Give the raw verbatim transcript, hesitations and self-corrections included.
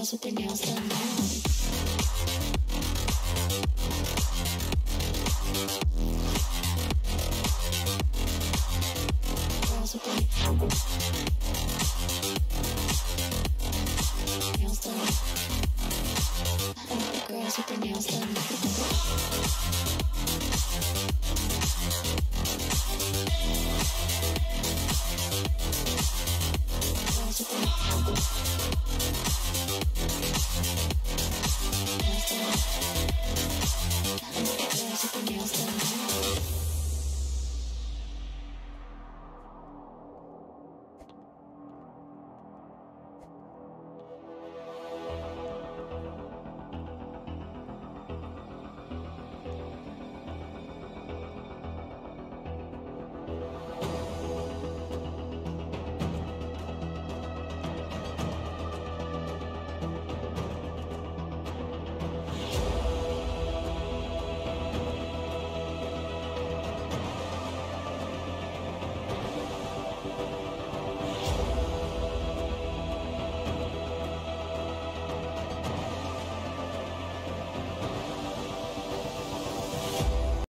girls with their nails done now. Girls with their nails done. I like the girls with their nails done. Girls with their nails done.